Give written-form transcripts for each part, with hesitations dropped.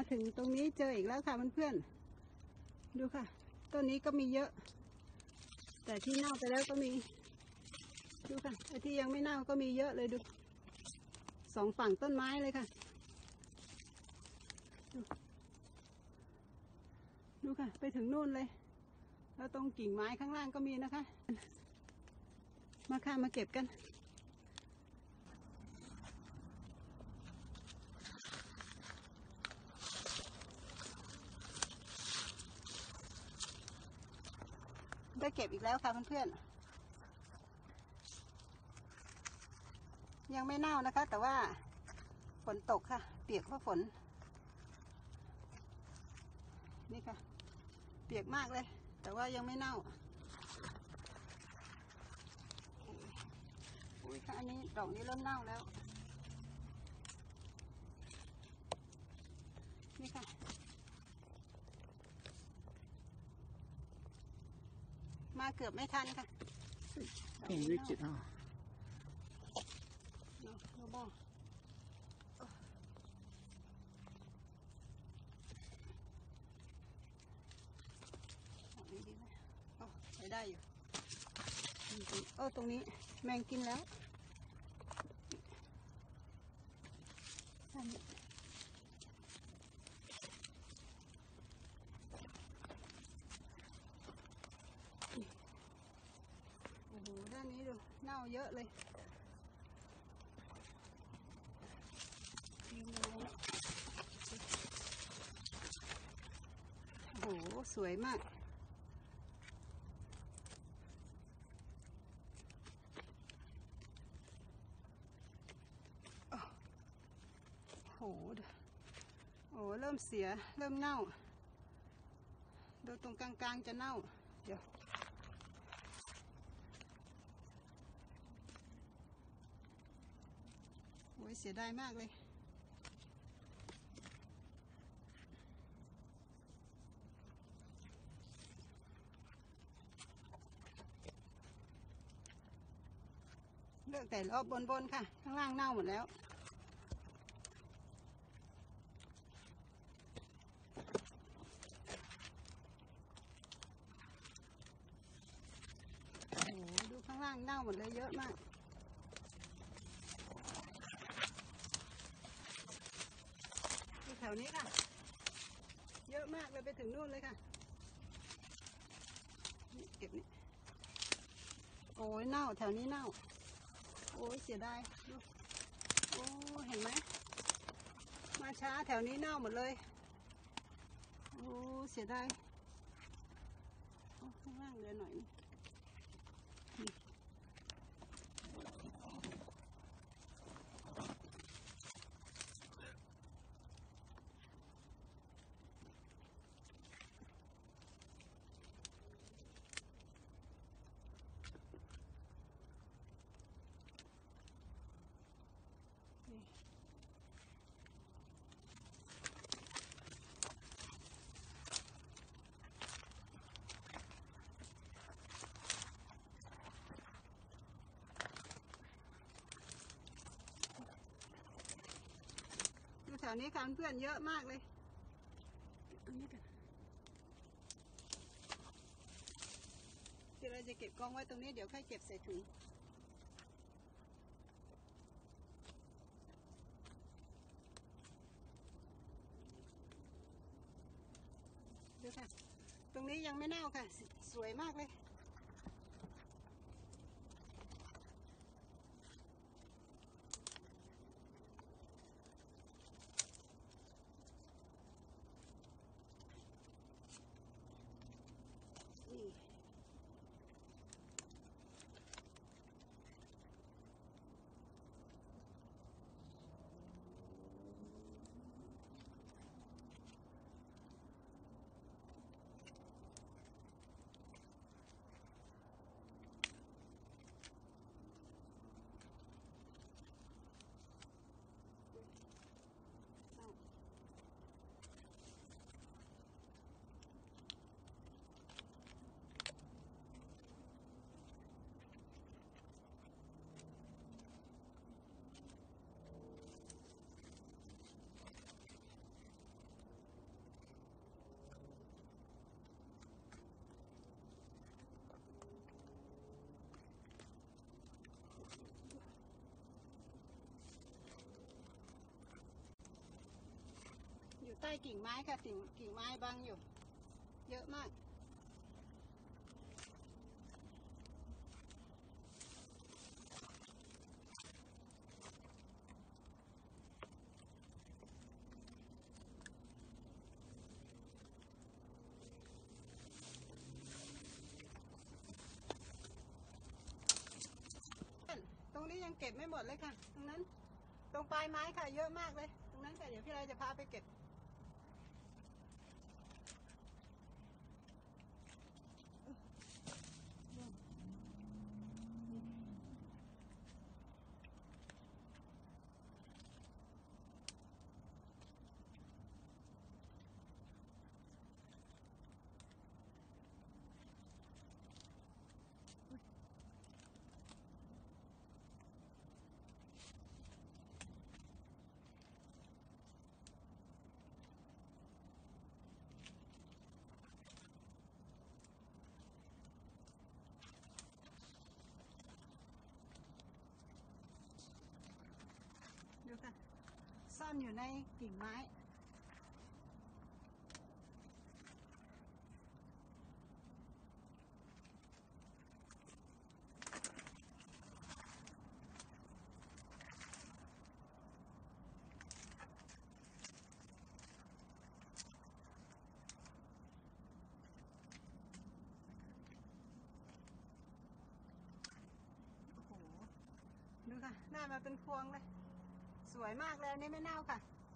ถึงตรงนี้เจออีกแล้วค่ะเพื่อนๆดูค่ะต้นนี้ก็มีเยอะแต่ที่เน่าไปแล้วก็มีดูค่ะไอ้ที่ยังไม่เน่าก็มีเยอะเลยดูสองฝั่งต้นไม้เลยค่ะดูค่ะไปถึงนู่นเลยแล้วตรงกิ่งไม้ข้างล่างก็มีนะคะมาค่ะมาเก็บกันได้เก็บอีกแล้วค่ะเพื่อนๆยังไม่เน่านะคะแต่ว่าฝนตกค่ะเปียกเพราะฝนนี่ค่ะเปียกมากเลยแต่ว่ายังไม่เน่าอุ้ยค่ะอันนี้ดอกนี้เริ่มเน่าแล้วนี่ค่ะมาเกือบไม่ทันค่ะเห็นวิจิตรเราบอกดีไหมใช้ได้อยู่ตรงนี้แมงกินแล้วโอ้โหด้านนี้ดูเน่าเยอะเลยโอ้โหสวยมากโอ้โหเริ่มเสียเริ่มเน่าดูตรงกลางๆจะเน่าเดี๋ยวโอ้ยเสียดายมากเลยเลือกแต่รอบบนๆค่ะข้างล่างเน่าหมดแล้วโอ้โหดูข้างล่างเน่าหมดเลยเยอะมากแถวนี้ค่ะเยอะมากเลยไปถึงนู่นเลยค่ะเก็บนี่โอ้ยเน่าแถวนี้เน่าโอ้ยเสียดายโอ้เห็นไหมมาช้าแถวนี้เน่าหมดเลยโอ้เสียดายข้างล่างเหลือหน่อยดูแถวนี้ค่ะเพื่อนเยอะมากเลยอันนี้กันเดี๋ยวเราจะเก็บกองไว้ตรงนี้เดี๋ยวค่อยเก็บใส่ถุงดูค่ะตรงนี้ยังไม่เน่าค่ะสวยมากเลยนี่ใต้กิ่งไม้ค่ะกิ่งไม้บังอยู่เยอะมากตรงนี้ยังเก็บไม่หมดเลยค่ะตรงนั้นตรงปลายไม้ค่ะเยอะมากเลยตรงนั้นค่ะเดี๋ยวพี่ไรจะพาไปเก็บดูค่ะซ่อนอยู่ในกิ่งไม้ดูค่ะได้มาเป็นพวงเลยสวยมากเลยนี่ไม่เน่าค่ะ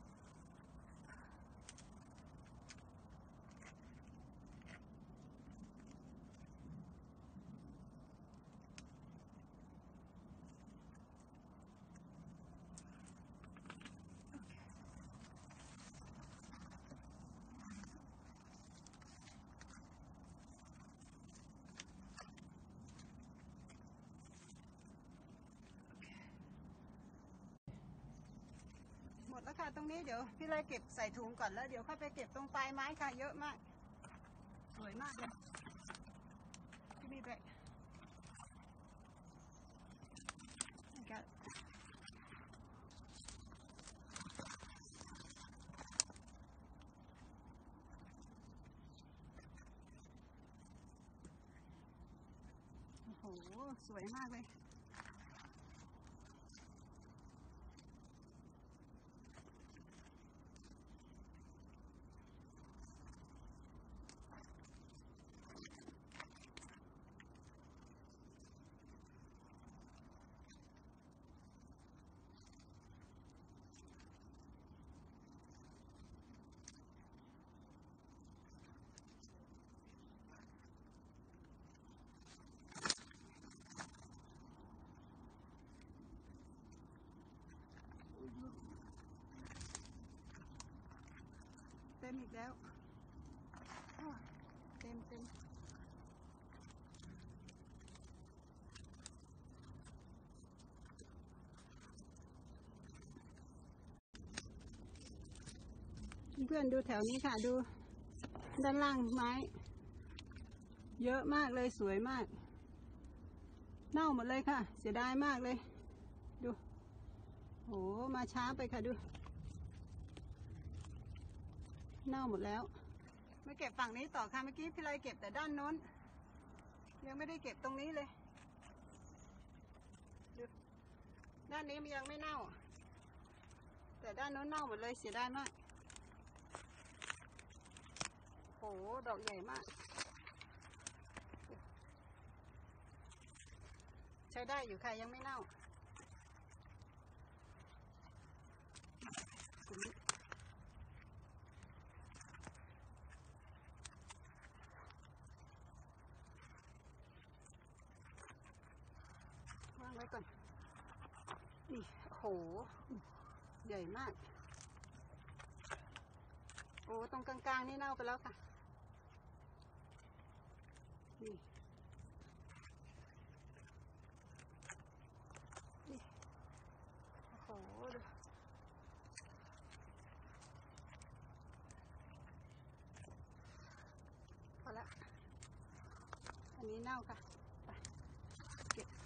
หมดแล้วค่ะตรงนี้เดี๋ยวพี่ไรเก็บใส่ถุงก่อนแล้วเดี๋ยวค่อยไปเก็บตรงปลายไม้ค่ะเยอะมากสวยมากเลยพี่มีแบกโอ้โหสวยมากเลยเต็มอีกแล้วเต็มเพื่อนๆดูแถวนี้ค่ะดูด้านล่างไม้เยอะมากเลยสวยมากเน่าหมดเลยค่ะเสียดายมากเลยดูโหมาช้าไปค่ะดูเน่าหมดแล้วไม่เก็บฝั่งนี้ต่อค่ะเมื่อกี้พี่ไรเก็บแต่ด้านโน้นยังไม่ได้เก็บตรงนี้เลยดูด้านนี้มันยังไม่เน่าแต่ด้านโน้นเน่าหมดเลยเสียดายมากโหดอกใหญ่มากใช้ได้อยู่ค่ะยังไม่เน่าวางไว้ก่อนนี่โหใหญ่มากโอ้ตรงกลางๆนี่เน่าไปแล้วค่ะนี่โอ้โหพอละอันนี้เน่าค่ะไปเก็บ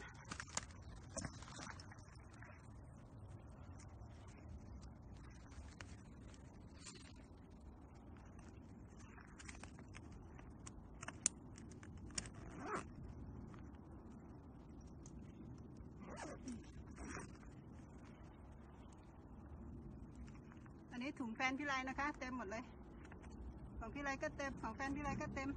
นี้ถุงแฟนพี่ไรนะคะเต็มหมดเลยของพี่ไรก็เต็มของแฟนพี่ไรก็เต็ม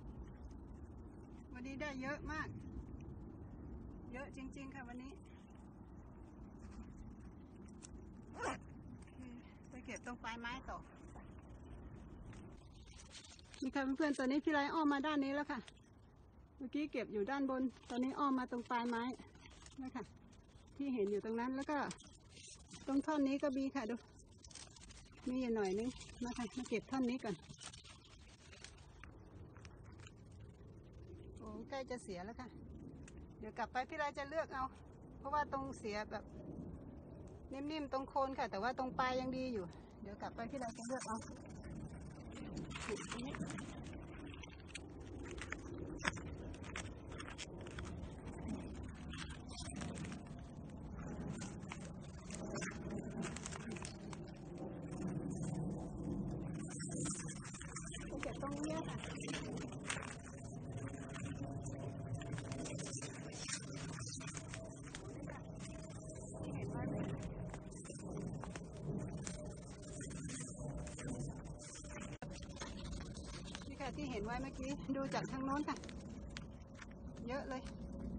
วันนี้ได้เยอะมากเยอะจริงๆค่ะวันนี้ไปเก็บตรงปลายไม้ต่อนี่ค่ะเพื่อนๆตอนนี้พี่ไรอ้อมมาด้านนี้แล้วค่ะเมื่อกี้เก็บอยู่ด้านบนตอนนี้อ้อมมาตรงปลายไม้นะคะที่เห็นอยู่ตรงนั้นแล้วก็ตรงท่อนนี้ก็มีค่ะดูมีอยู่หน่อยนึงมาค่ะมาเก็บท่อนนี้ก่อนโอ้ใกล้จะเสียแล้วค่ะเดี๋ยวกลับไปพี่ไรจะเลือกเอาเพราะว่าตรงเสียแบบนิ่มๆตรงโคนค่ะแต่ว่าตรงปลายยังดีอยู่เดี๋ยวกลับไปพี่ไรจะเลือกเอาเก็บตรงนี้ค่ะนี่ค่ะที่เห็นไว้เมื่อกี้ดูจากทางโน้นค่ะเยอะเลย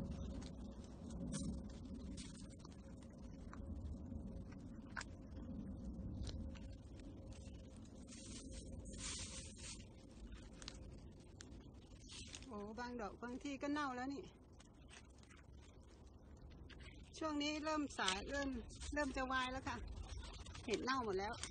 โอ้บางดอกบางที่ก็เน่าแล้วนี่ช่วงนี้เริ่มสายเริ่มจะวายแล้วค่ะเห็ดเน่าหมดแล้ว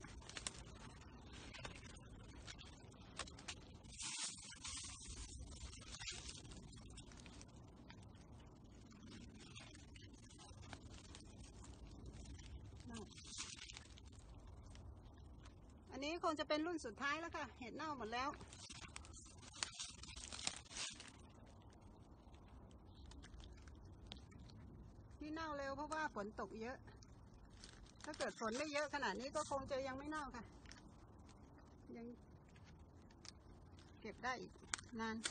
อันนี้คงจะเป็นรุ่นสุดท้ายแล้วค่ะเห็ดเน่าหมดแล้วที่เน่าเร็วเพราะว่าฝนตกเยอะถ้าเกิดฝนไม่เยอะขนาดนี้ก็คงจะยังไม่เน่าค่ะยังเก็บได้อีกนาน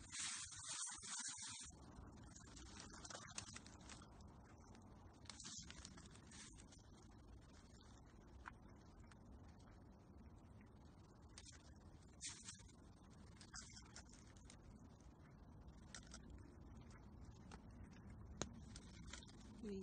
นี่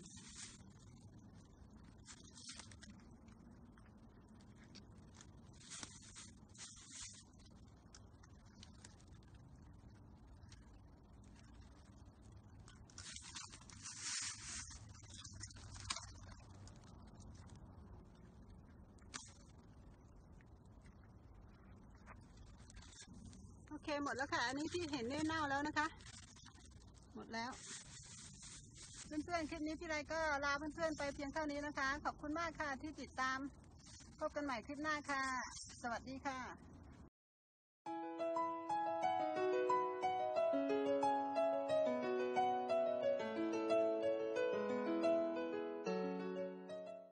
โอเคหมดแล้วค่ะอันนี้ที่เห็นเนี่ยเน่าแล้วนะคะหมดแล้วเพื่อนๆคลิปนี้พี่ไรก็ลาเพื่อนๆไปเพียงเท่านี้นะคะขอบคุณมากค่ะที่ติดตามพบกันใหม่คลิปหน้าค่ะสวัสดีค่ะ